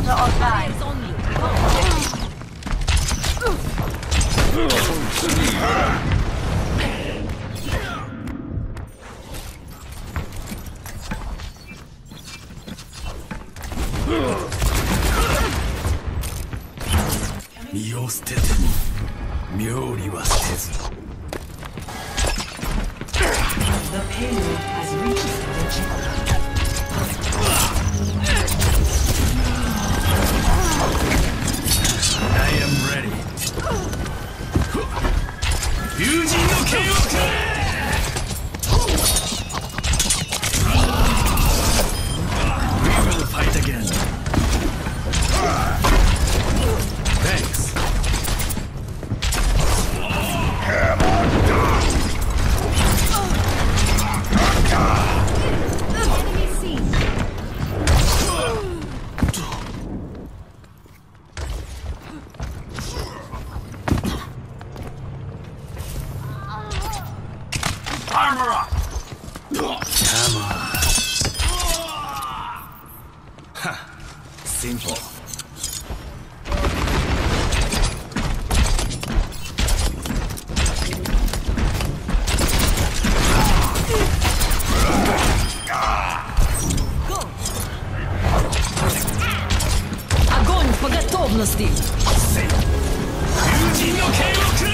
Teleporter online. The payload has reached the chip. I am ready. Fusing no KO! We will fight again. Thanks. Enemy seen. Armor up! Come on. Ha! Simple. Огонь по готовности! Fusing no KO!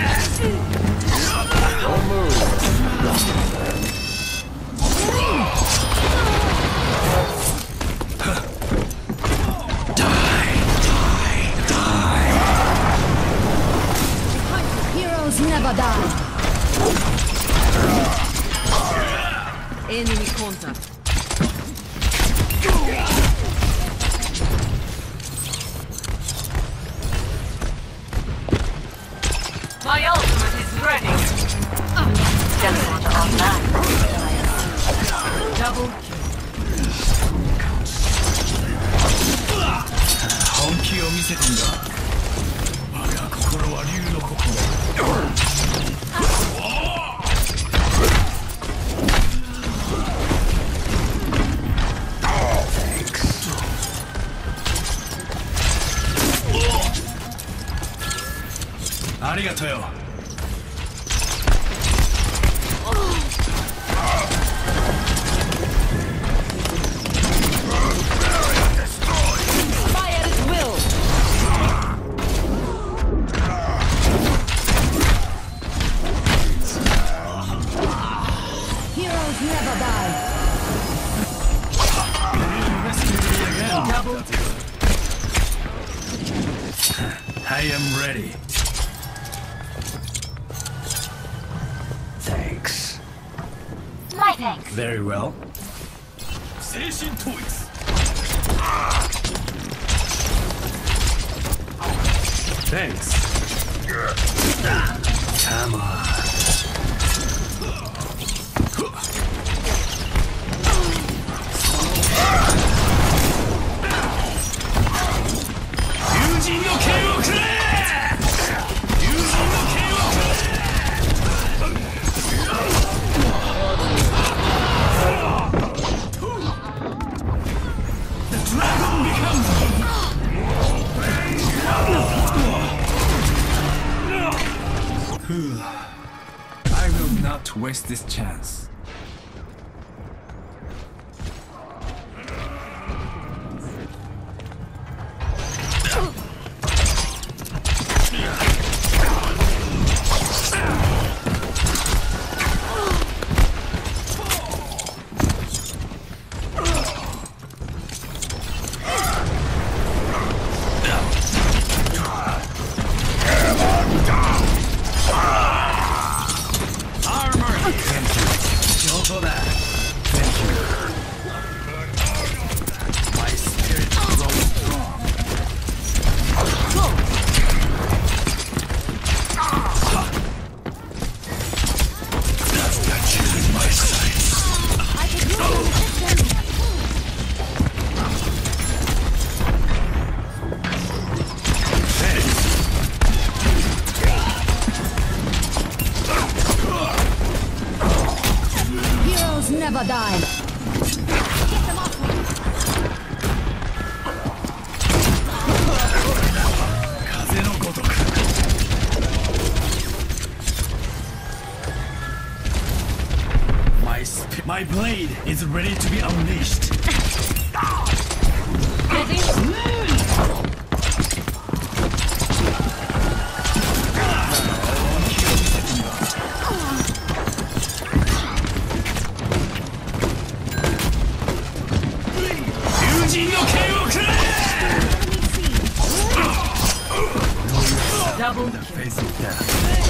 Heroes never die! Enemy contact. My ultimate is ready. Teleporter online. Double kill. 本気を見せてんだ。我が心は竜の心。ありがとよ。 Fire at will! Heroes never die! Double kill. I am ready. Thanks. My thanks. Very well. 精神統一。Thanks. Come on. Fusing no KO くれ! Fusing no KO くれ! The dragon becomes I will not waste this chance. Armor! My blade is ready to be unleashed. Double The face of death.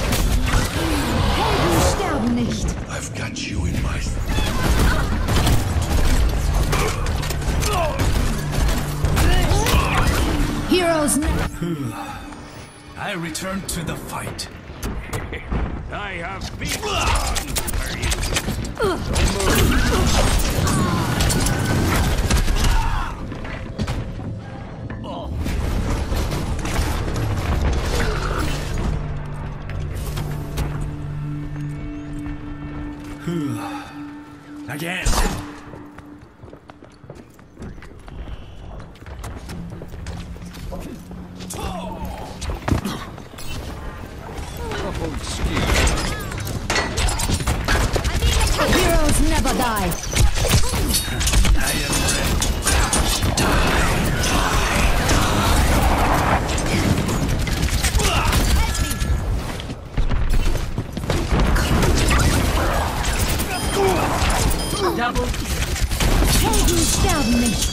Helden sterben nicht. I've got you in my... Heroes I return to the fight. I have beaten. Again. Heroes never die. I am ready. double kill. Helden sterben nicht.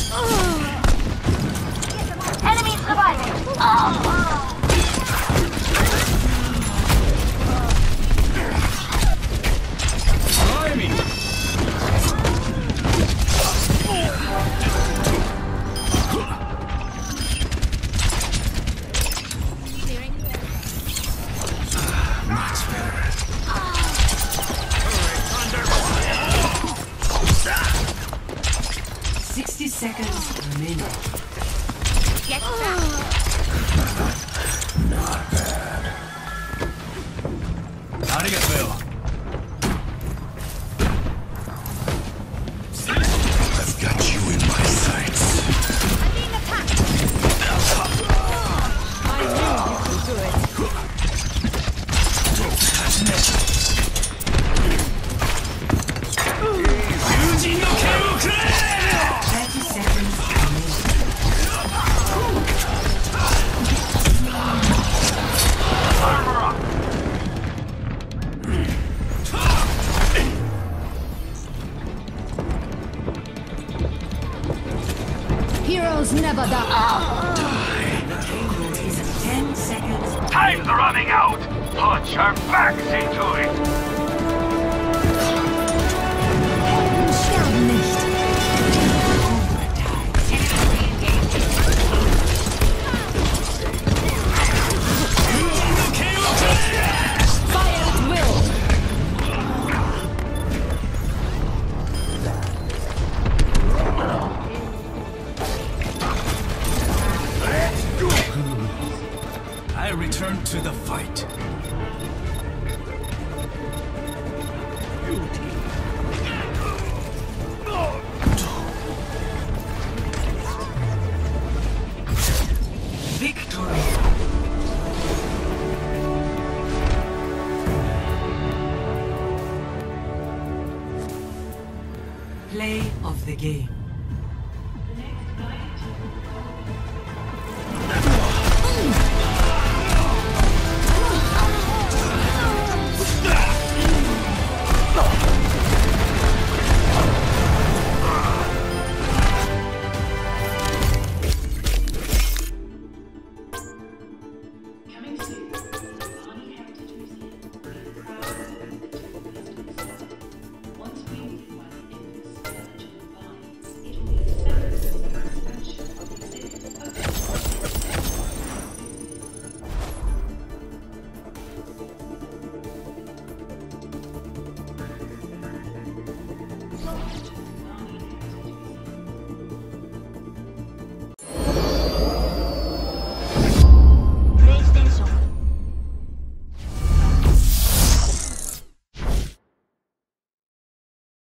Enemy surviving. Try me. Much better. 60 seconds remaining. Get back. Arigato. I've got you in my sights. Yujin no ken wo kurei! 30 seconds remaining. Heroes never die. The payload is 10 seconds. Time's running out. Put your backs into it. Helden sterben nicht. Fire at will. I return to the fight. Victory. Play of the game.